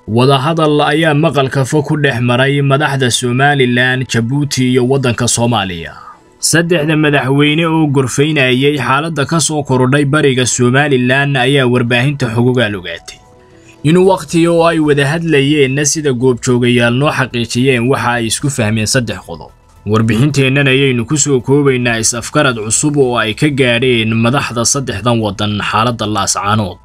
wadahadal ayaa maqalka fog ku dhex maray madaxda Somaliland, Djibouti iyo waddanka Soomaaliya. saddexda madaxweyne oo gorfaynayay xaaladda ka soo korodhay bariga Somaliland ayaa warbaahinta xogogaal ogaatay inuu waqti oo ay wada hadlayeen sida goobjoogayaal noo xaqiijiyeen waxa ay isku fahmeen saddex qodob. warbixinteennan ayaynu ku soo koobaynaa is-afgarad cusub oo ay ka gaadheen madaxda saddexdan waddan xaaladda Laascaanood.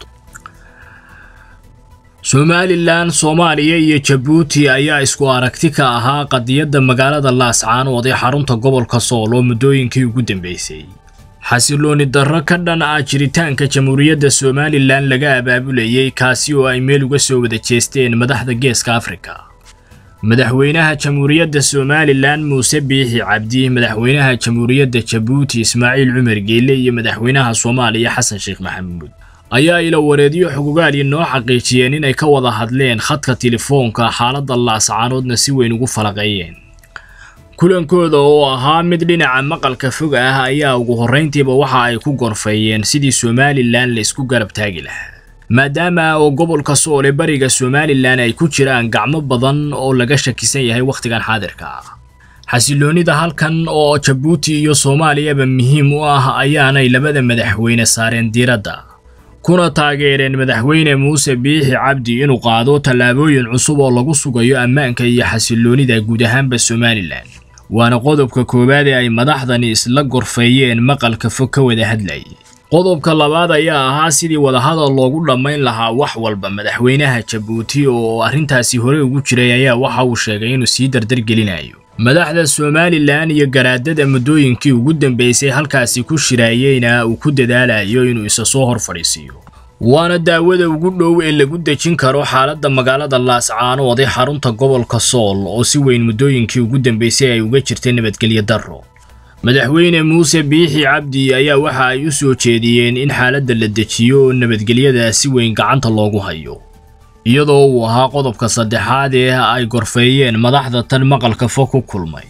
Somaliland, Soomaaliya iyo Djibouti ayaa isku aragti ka ahaa qadiyadda magaalada Laascaanood ee xarunta gobolka Sool oo muddooyinkii ugu dambeysay xasilooni darro ka dhan ah jiritaanka Jamhuuriyadda Somaliland laga abaabulayay kaasi oo ay meel uga soo wada jeesteen madaxda Geeska Afrika. madaxweynaha Jamhuuriyadda Somaliland Muuse Biixi Cabdi, madaxweynaha Jamhuuriyadda Djibouti Ismaaciil Cumar Geelle iyo madaxweynaha Soomaaliya Xasan Sheekh Maxamuud ayaa ila wareediyo xogogaal noo xaqiijiyeen inay ka wada hadleen khadka telefoonka xaaladda Laascaanoodna si weyn ugu falaqeeyeen. kulankooda oo ahaa mid dhinaca maqalka fog ah ayaa ugu horreyntiiba waxa ay ku gorfayeen sidii Somaliland la isku garab taagi lahaa, maadaama oo gobolka Sool ee bariga Somaliland ay ku jiraan gacmo badan oo laga shakisan yahay waqtigan xaadirka ah. xasiloonida halkan oo Djibouti iyo Soomaaliyaba muhiim u ah ayaanay labada madaxweyne saareen diiradda kuna taageereen madaxweyne Muuse Biixi Cabdi inuu qaado tallaabooyin cusub oo lagu sugayo ammaanka iyo xasiloonida guud ahaanba Somaliland. waana qodobka koowaad ee ay madaxdani isla gorfayeen maqalka fog ka wada hadlayay. qodobka labaad ayaa ahaa sidii wadahadal loogu dhammayn lahaa wax walba. madaxweynaha Djibouti oo arrintaasi hore ugu jiray ayaa waxa uu sheegay inuu sii dardar gelinayo madaxda Somaliland iyo garaadada muddooyinkii ugu dambeysay halkaasi ku shiraayayna uu ku dadaalayo inuu isa soo hor fadhiisiyo. waana daawada ugu dhow ee lagu dejin karo xaaladda magaalada Laascaanood ee xarunta gobolka Sool oo si weyn muddooyinkii ugu dambeysay ay uga jirtay nabadgelyo darro. madaxweyne Muuse Biixi Cabdi ayaa waxa ay u soo jeediyeen in xaaladda la dejiyo oo nabadgelyada si weyn gacanta loogu hayo, iyadoo uu ahaa qodobka saddexaad ee ay gorfeeyeen madaxda tan maqalka fog ku kulmay.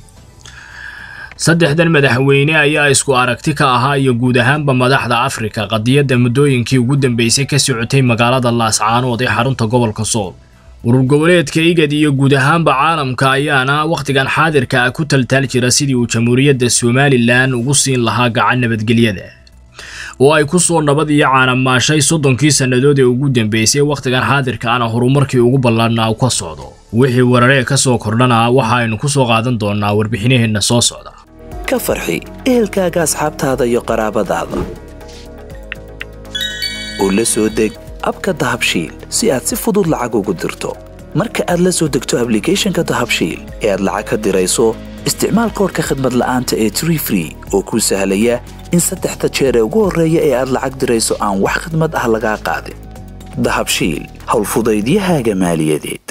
saddexdan madaxweyne ayaa isku aragti ka ahaa iyo guud ahaanba madaxda Afrika qadiyadda muddooyinkii ugu dambeysay ka socotay magaalada Laascaanood ee xarunta gobolka Sool. urur goboleedka IGAD iyo guud ahaanba caalamka ayaana waqtigan xaadirka ah ku taltal jira sidii uu Jamhuuriyadda Somaliland ugu siin lahaa gacan nabadgelyada oo ay ku soo nabad iyo caanamaashay 30 sanadood ee ugu dambeysay. waqtigan xaadirka ana horumarkii ugu ballaarnaa ka socdo. wixii wararee ka soo kordhana waxa aynu ku soo qaadan doonaa warbixinaheena soo socda. ka farxi ehelkaaga, asxaabtaada iyo qaraabadaada oo la soo deg abka Dahabshiil si aad si fudud lacag ugu dirto. marka aad la soo degto applicationka Dahabshiil ee aad lacag ka dirayso, isticmaal koodhka khidmad la'aanta ee Tree Free oo kuu sahlaya in 3 jeer ee ugu horreeya ee aad lacag dirayso aan wax khidmad ah laga qaadin. Dahabshiil, hawl fudaydiyahaaga maaliyadeed.